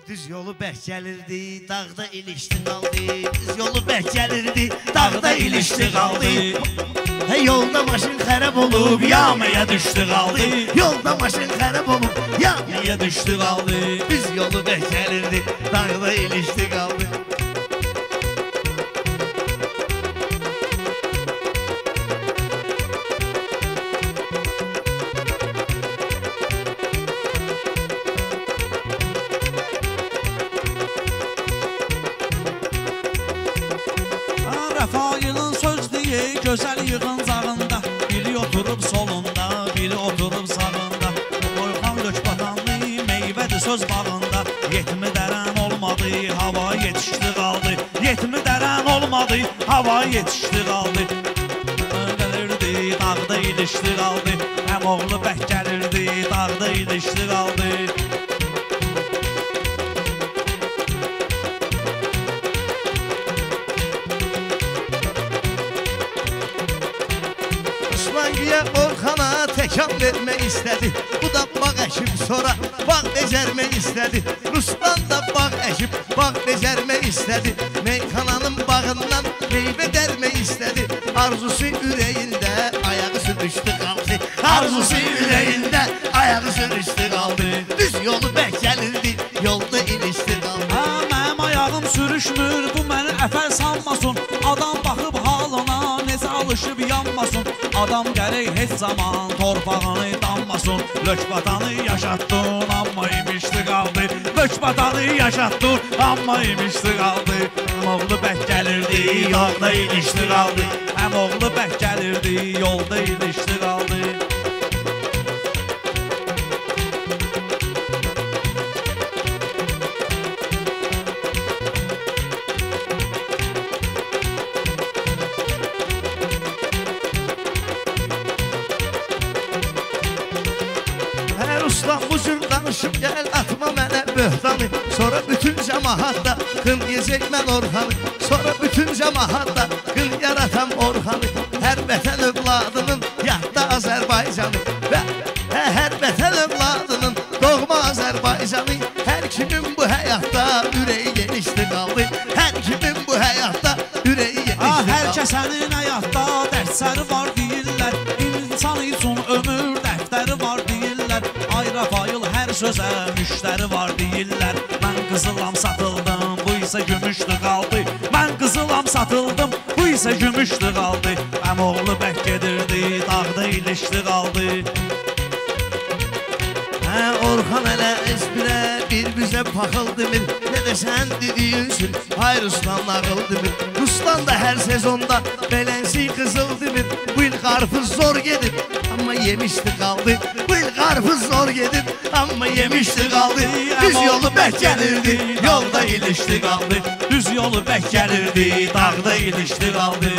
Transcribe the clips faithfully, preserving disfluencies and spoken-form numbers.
Düz yolu bərk gəlirdi, dağda ilişdi qaldı. Düz yolu bərk gəlirdi, dağda ilişdi qaldı. Hey, yolda maşın xərab olub, yamaya düşdü qaldı. Yolda maşın xərab olub, yamaya düşdü qaldı. Düz yolu bərk gəlirdi, dağda ilişdi qaldı. Rəfailin söz deyi gözəl yığıncağında, biri oturub solunda, biri oturub sağında. Boyxan Lökbatanlı meyvədir söz bağında. Yetmi dərən olmadı, hava yetişdi qaldı. Yetmi dərən olmadı, hava yetişdi qaldı. Gəlirdi, dağda ilişdi qaldı. Həm oğlu bək gəlirdi, dağda ilişdi qaldı. Güya Orxana təkan vermək istədi. Bu da bağ əkib sonra bağ becərmək istədi. Ruslan da bağ əkib bağ becərmək istədi. Meyxananın bağından meyvə dərmək istədi. Arzusu ürəyində ayağı sürüşdü qaldı. Arzusu ürəyində ayağı sürüşdü qaldı. Düz yolu bək gəlirdi, yolda ilişdi qaldı. Ha, mənim ayağım sürüşmür, bu məni əfər sanmasın. Adam baxıb halına necə alışıb yanmasın. Adam gərək heç zaman torpağını danmasın. Lökbatanı yaşatdın, amma imişdi qaldı. Lökbatanı yaşatdın, amma imişdi qaldı. Həm oğlu bək gəlirdi, yolda ilişdi qaldı. Həm oğlu bək gəlirdi, yolda ilişdi qaldı. Ruslan bu cür danışıb gəl atma mənə böhtanı. Sonra bütün cəmahatda qın yiyəcək mən Orxanı. Sonra bütün cəmahatda qın yaratam Orxanı. Hər vətən övladının yadda Azərbaycanı. Və hər vətən övladının doğma Azərbaycanı. Hər kimin bu həyatda ürəyi genişdi qaldı. Hər kimin bu həyatda ürəyi genişdi qaldı. Hər kəsənin həyatda dərsləri var deyirlər. İnsan üçün ömür dəftəri var deyirlər. Ay Rafail hər sözə müştəri var deyirlər. Mən qızılam satıldım, bu isə gümüşdü qaldı. Mən qızılam satıldım, bu isə gümüşdü qaldı. Həm oğlu bək gedirdi, dağda ilişdi qaldı. Hə, Orxan hələ espirə bir bizə paxıldımır. Nə də sən dediyinsün, hay Ruslan nağıldımır. Ruslan da hər sezonda belənsi qızıldımır. Bu il qarpız zor gedib, amma yemişdi qaldı. Bu il qarpız zor gedib, amma yemişdi qaldı. Düz yolu bək gəlirdi, yolda ilişdi qaldı. Düz yolu bək gəlirdi, dağda ilişdi qaldı.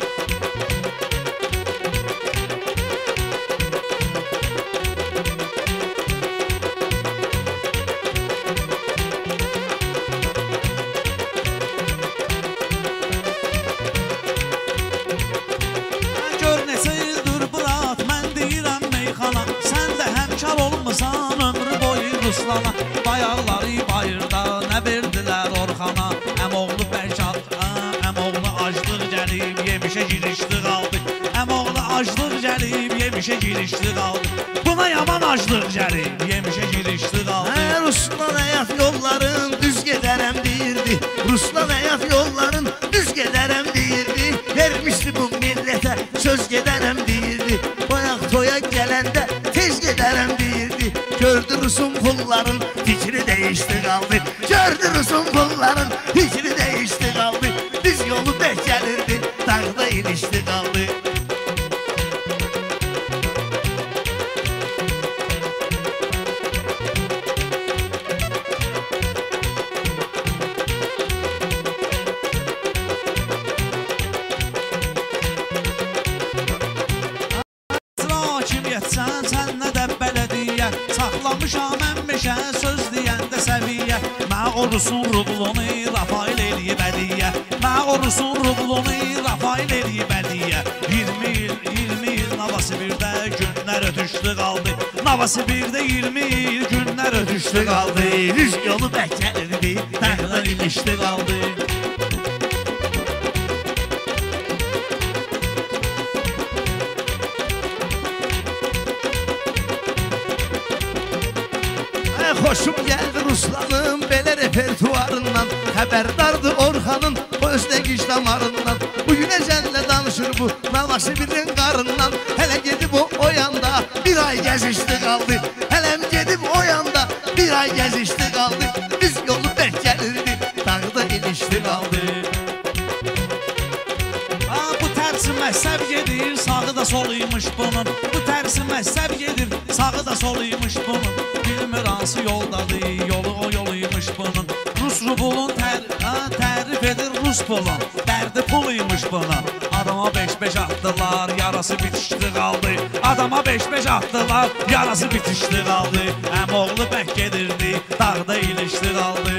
Bayaqları bayırda nə verdilər Orxana. Həm oğlu bərk atqa, həm oğlu aclıq gəlib yemişə girişdi qaldı. Həm oğlu aclıq gəlib yemişə girişdi qaldı. Buna yaman aclıq gəlib yemişə girişdi qaldı. Hə, Ruslan həyat yolların düz gedərəm deyirdi. Ruslan həyat yolların düz gedərəm deyirdi. Vermişdi bu millətə söz gedərəm deyirdi. Bayaq toya gələndə tez gedərəm deyirdi. Gördü Rusum pulların fikri değişti qaldı. Gördü Rusum pulların fikri değişti qaldı. Düz yolu bək gəlirdi, dağda ilişdi qaldı. Hakimiyyətsən, sən nə də bələdiyyə. Saxlamışam əmmişə söz deyəndə səviyyə. Mə orusun rublunu Rafail eləyib ədiyyə. Mə orusun rublunu Rafail eləyib ədiyyə. iyirmi il, iyirmi il Novosibirdə günlər ötüşdü qaldı. Novosibirdə iyirmi il günlər ötüşdü qaldı. Düz yolu bəkəlirdi, Dağda ilişdi qaldı. Xoşum gəldi Ruslanın belə repertuarından. Xəbərdardı Orxanın o özləgiş damarından. Bugün əcəllə danışır bu Novosibirin qarından. Hələ gedib o o yanda bir ay gəzişdi qaldı. Hələm gedib o yanda bir ay gəzişdi qaldı. Düz yolu bək gəlirdi, dağda ilişdi qaldı. Bu tərsi məhzəb gedir, sağı da soluymuş bunun. Bu tərsi məhzəb gedir, sağı da soluymuş bunun. Bilmir hansı yoldadır, yolu o yoluymuş bunun. Rus rubulun tər, ha, tərif edir Rus pulun. Dərdi puluymuş bunun. Adama beş beş atdılar, yarası bitişdi qaldı. Adama beş beş atdılar, yarası bitişdi qaldı. Həm oğlu bək gedirdi, dağda ilişdi qaldı.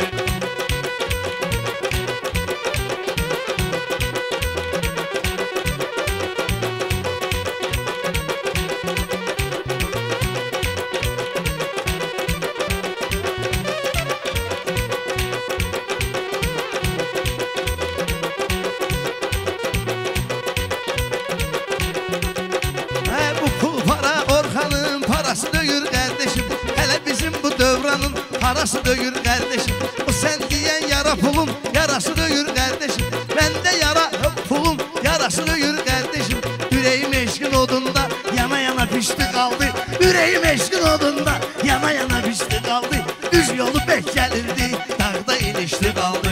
Parası döyür kardeşim. O sen diyen yara pulun yarası döyür kardeşim. Bende yara pulun yarası döyür kardeşim. Yüreğim eşkin odunda yana yana pişti kaldı. Yüreğim eşkin odunda yana yana pişti kaldı. Düz yolu bek gelirdi, dağda ilişti kaldı.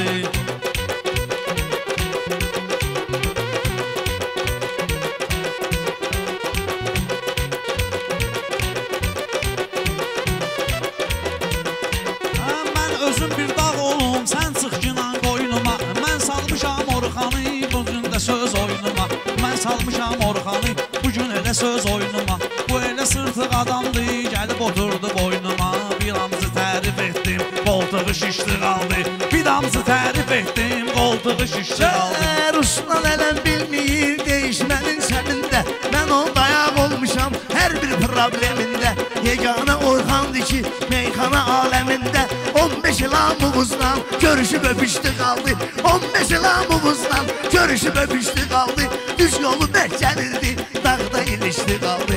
Özüm bir dağ olum, sən çıx günan qoynuma. Mən salmışam Orxanı, bugün də söz oynuma. Mən salmışam Orxanı, bugün elə söz oynuma. Bu elə sırtıq adamdır, gəlib oturdu boynuma. Bir amcı tərif etdim, qoltuğu şişdi qaldı. Bir amcı tərif etdim, qoltuğu şişdi qaldı. Ruslan ələm bilməyir değişmənin səmində. Mən o dayaq olmuşam hər bir problemində. Yeganə Orxandır ki, meyxana aləmində. on beş ilamımızdan görüşüb öpüşdü qaldı. on beş ilamımızdan görüşüb öpüşdü qaldı. Düz yolu bək gəlirdi, dağda ilişdi qaldı.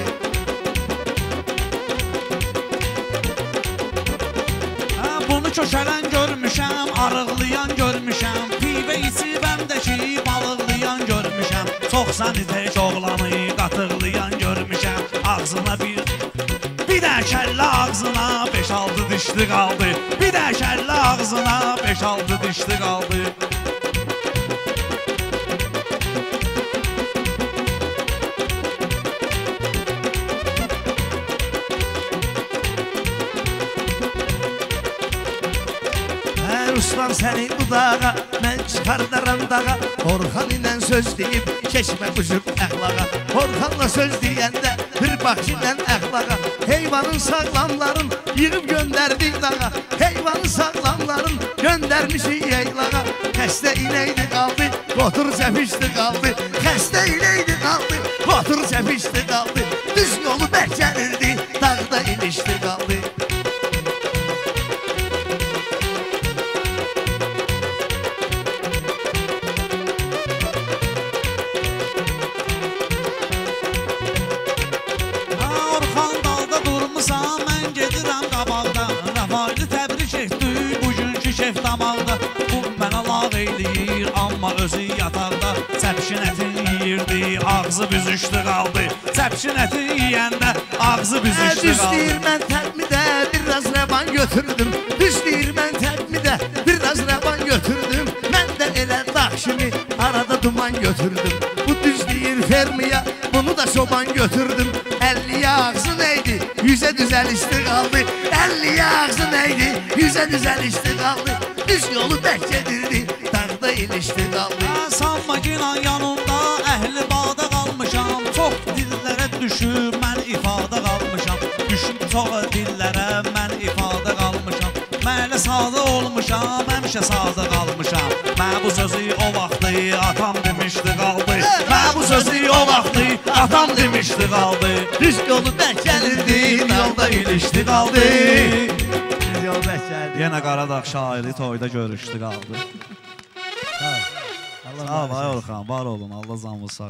Bunu köşələn görmüşəm, arıqlayan görmüşəm. Pivə içib əmdəki balıqlayan görmüşəm. Çox səni tək oğlanı qatıqlayan görmüşəm. Ağzına bir Bir də kəllə ağzına beş altı dişli qaldı. Bir də kəllə ağzına beş altı dişli qaldı. Ruslan səni dudağa, mən çıxardaram dağa. Orxan ilə söz deyib, keçmə qücür əxlaqa. Orxanla söz deyəndə, bir bax ilə əxlaqa. Heyvanın sağlamların yığıb göndərdik dağa. Heyvanın sağlamların göndərmişik yaylağa. Xəstə inəydi qaldı, qotur cəpişdi qaldı. Xəstə inəydi qaldı, qotur cəpişdi qaldı. Düz yolu bək gəlirdi, dağda ilişdi qaldı. Eyləyir, amma özü yataqda çəpişin ətin yiyirdi, ağzı büzüşdü qaldı. Çəpişin ətin yiyəndə ağzı büzüşdü qaldı. Düz deyir mən təbmidə biraz rəvan götürdüm. Düz deyir mən təbmidə biraz rəvan götürdüm. Mən də elə dağ kimi arada duman götürdüm. Bu düz deyir fermiya bunu da çoban götürdüm. Əlliyə ağzı neydi, yüzə düzəlişdi qaldı. Əlliyə ağzı neydi, yüzə düzəlişdi qaldı. Düz yolu bək gedirdi, dağda ilişdi qaldı. Sanma ginan yanında əhli bağda qalmışam. Çox dillərə düşüb mən ifadə qalmışam. Düşüb çox dillərə mən ifadə qalmışam. Mən elə sadə olmuşam, həmişə sadə qalmışam. Mən bu sözü o vaxtı atam demişdi qaldı. Mən bu sözü o vaxtı atam demişdi qaldı. Düz yolu bək gəlirdi, Yolda ilişdi qaldı. düz yolu bək gəlirdi. Yenə Qaradağ şairi toyda görüşdü qaldı. Allah Sağ ol, ay Orxan, var olun, Allah canınızı sağ